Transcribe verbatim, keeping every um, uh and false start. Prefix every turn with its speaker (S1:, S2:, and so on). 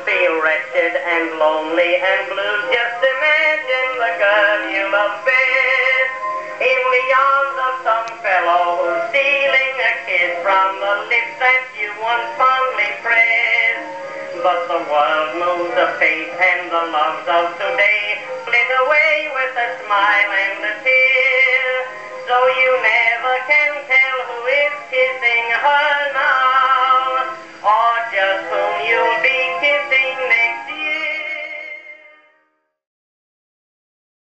S1: feel wretched and lonely and blue. Just imagine the girl you love best in the arms of some fellow who's stealing a kiss from the lips that you once fondly pressed. But the world moves apace and the loves of today flit away with a smile and a tear. So you never can tell who is kissing her now.